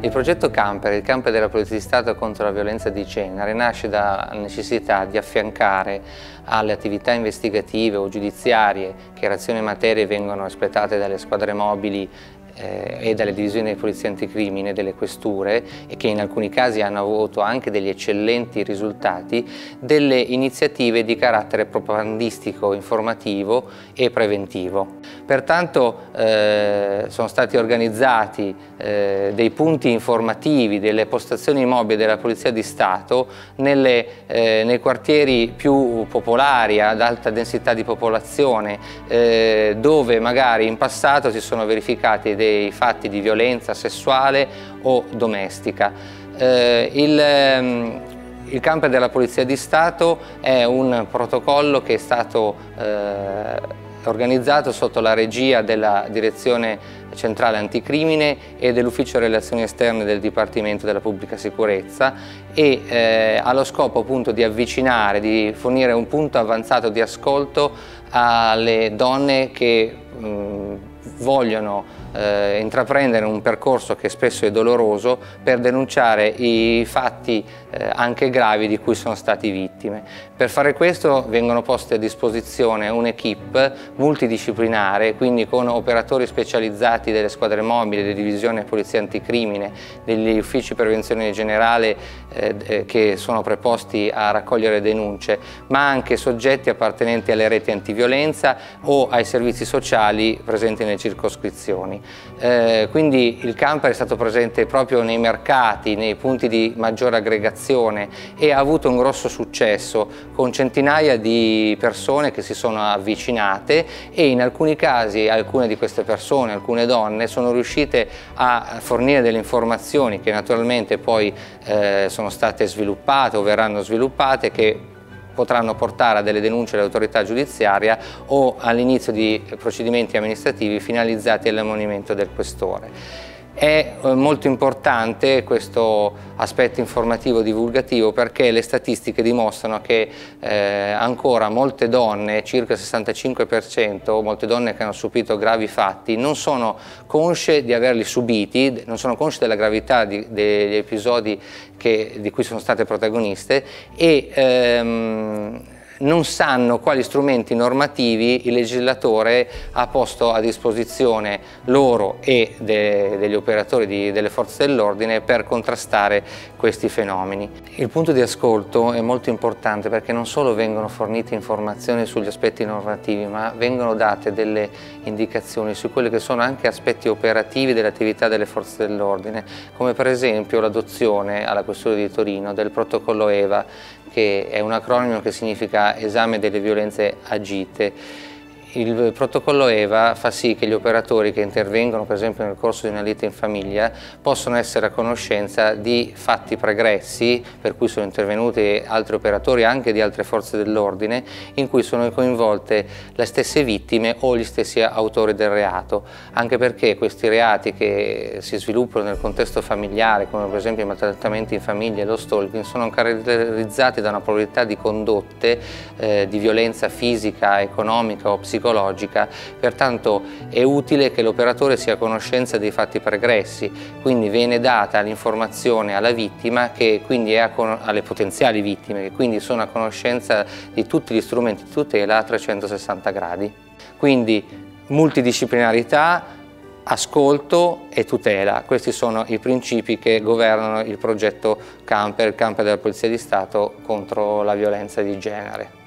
Il progetto Camper, il Camper della Polizia di Stato contro la violenza di genere, nasce dalla necessità di affiancare alle attività investigative o giudiziarie che in azione materie vengono espletate dalle squadre mobili e dalle divisioni di polizia anticrimine delle questure e che in alcuni casi hanno avuto anche degli eccellenti risultati, delle iniziative di carattere propagandistico, informativo e preventivo. Pertanto sono stati organizzati dei punti informativi, delle postazioni mobili della Polizia di Stato nei quartieri più popolari, ad alta densità di popolazione, dove magari in passato si sono verificati dei fatti di violenza sessuale o domestica. Il Camper della Polizia di Stato è un protocollo che è stato organizzato sotto la regia della Direzione Centrale Anticrimine e dell'Ufficio Relazioni Esterne del Dipartimento della Pubblica Sicurezza e ha lo scopo appunto di avvicinare, di fornire un punto avanzato di ascolto alle donne che vogliono intraprendere un percorso che spesso è doloroso per denunciare i fatti anche gravi di cui sono stati vittime. Per fare questo vengono poste a disposizione un'equipe multidisciplinare, quindi con operatori specializzati delle squadre mobili, delle divisioni polizia anticrimine, degli uffici prevenzione generale che sono preposti a raccogliere denunce, ma anche soggetti appartenenti alle reti antiviolenza o ai servizi sociali presenti nelle circoscrizioni. Quindi il Camper è stato presente proprio nei mercati, nei punti di maggiore aggregazione e ha avuto un grosso successo con centinaia di persone che si sono avvicinate e in alcuni casi alcune di queste persone, alcune donne, sono riuscite a fornire delle informazioni che naturalmente poi sono state sviluppate o verranno sviluppate, che potranno portare a delle denunce all'autorità giudiziaria o all'inizio di procedimenti amministrativi finalizzati all'ammonimento del questore. È molto importante questo aspetto informativo divulgativo perché le statistiche dimostrano che ancora molte donne, circa il 65%, molte donne che hanno subito gravi fatti, non sono consce di averli subiti, non sono consce della gravità degli episodi di cui sono state protagoniste e non sanno quali strumenti normativi il legislatore ha posto a disposizione loro e degli operatori delle forze dell'ordine per contrastare questi fenomeni. Il punto di ascolto è molto importante perché non solo vengono fornite informazioni sugli aspetti normativi, ma vengono date delle indicazioni su quelli che sono anche aspetti operativi dell'attività delle forze dell'ordine, come per esempio l'adozione alla Questura di Torino del protocollo EVA, che è un acronimo che significa Esame delle violenze agite. Il protocollo EVA fa sì che gli operatori che intervengono per esempio nel corso di una lite in famiglia possano essere a conoscenza di fatti pregressi per cui sono intervenuti altri operatori anche di altre forze dell'ordine in cui sono coinvolte le stesse vittime o gli stessi autori del reato, anche perché questi reati che si sviluppano nel contesto familiare come per esempio i maltrattamenti in famiglia e lo stalking sono caratterizzati da una pluralità di condotte di violenza fisica, economica o psicologica, pertanto è utile che l'operatore sia a conoscenza dei fatti pregressi, quindi viene data l'informazione alla vittima che quindi è alle potenziali vittime che quindi sono a conoscenza di tutti gli strumenti di tutela a 360 gradi. Quindi multidisciplinarità, ascolto e tutela, questi sono i principi che governano il progetto Camper, il Camper della Polizia di Stato contro la violenza di genere.